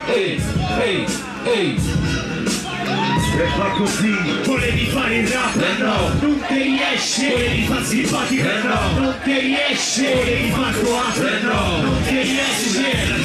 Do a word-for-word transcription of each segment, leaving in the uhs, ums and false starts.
ehi, ehi, ehi. E fa così. Volevi fare il rap, Eh no. non ti riesce. Volevi far simpatico, Eh no. non ti riesce. Volevi far croato, Eh no. non ti riesce.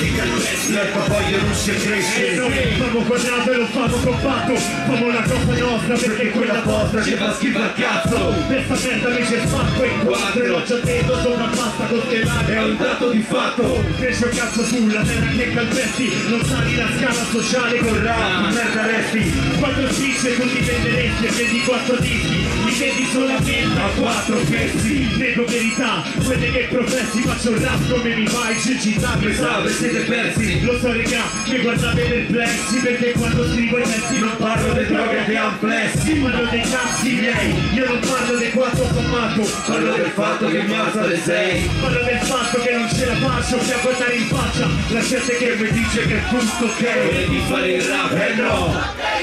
E poi non si cresce. E noi famo quadrato e lo famo compatto. Famo la cosa nostra perché quella vostra Ci fa schifo al cazzo. questa merda mi c'è spacco in quattro. E l'ho già detto, sono una pasta costellata. È un dato di fatto. Cresce un cazzo sulla terra che calpesti. Non sali la scala sociale con rap, merda resti. Quattro spicce tu ti venderesti e vendi quattro dischi. Mi vendi solamente a quattro pezzi. Nego verità, quelle che professi. Faccio un rap come mi fai, cecità, che Salve, siete persi. lo so regà, mi guardate perplessi perché quando scrivo i testi non parlo Parlo dei di droghe droghe che amplessi. parlo dei cazzi miei, io non parlo dei quattro formato. Parlo del fatto che mi alzo alle sei. Parlo del fatto che non ce la faccio più a guardare in faccia la gente che mi dice che è tutto ok. Volevi fare il rap, eh no.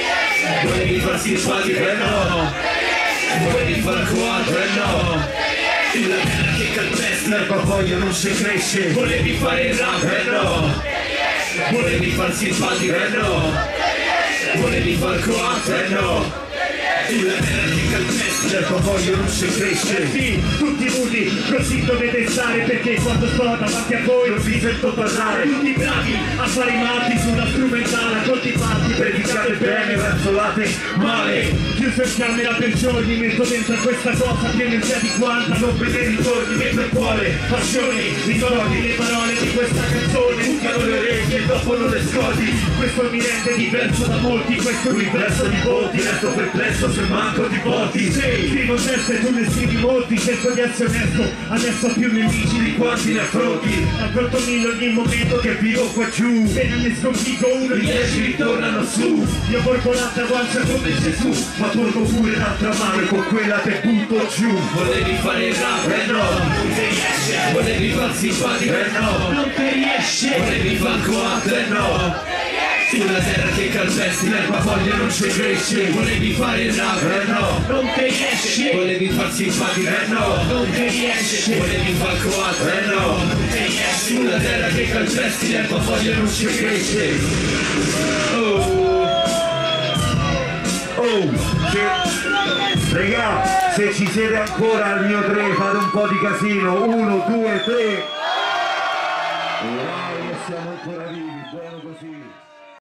Volevi far simpatico, eh no. Volevi far croato, eh no. La terra che calpesta, E poi non si cresce. volevi fare il rap, eh no. Volevi far simpatico, eh no. Volevi far croato, eh no. La terra che calpesta, E poi non si cresce. Sì, tutti nudi, così dovete stare perché quando sto davanti a voi non vi sento parlare. Tutti bravi a fare i matti sulla strumentale, coltivati, predicate bene, razzolate male. Chiuso in camera per giorni, metto dentro a questa cosa che non sia di quanta. Non vedere ritorni, metto il cuore, passione, ricordi le parole di questa canzone. Bucano le orecchie e dopo non le scoti. Questo mi rende diverso da molti, questo universo di voti. Resto perplesso se manco di voti. Sì, scrivo teste e tu ne scrivi molti, cerco di essere onesto, adesso ho più nemici di Quanti ne affronti? affronto mille ogni momento che Che vivo qua giù. appena ne sconfiggo uno i di dieci ritornano su. io porgo l'altra guancia come Gesù, Ma porgo pure l'altra mano e con quella te butto giù. Volevi fare il rap, eh no. non ti riesce, Volevi far simpatico, eh no. non ti riesce, Volevi far croato, eh no. Sulla terra che calpesti, l'erba foglia non ci cresce. Volevi fare il rap, eh no. non ti riesce, Volevi far simpatico, eh no. non ti riesce, Volevi far croato, eh no. non ti riesce. Sulla terra che calpesti, l'erba foglia non ci cresce. Oh, Oh, che... Regà, se ci siete ancora al mio tre, fate un po' di casino. Uno, due, tre. Wow, siamo ancora vivi, buono così.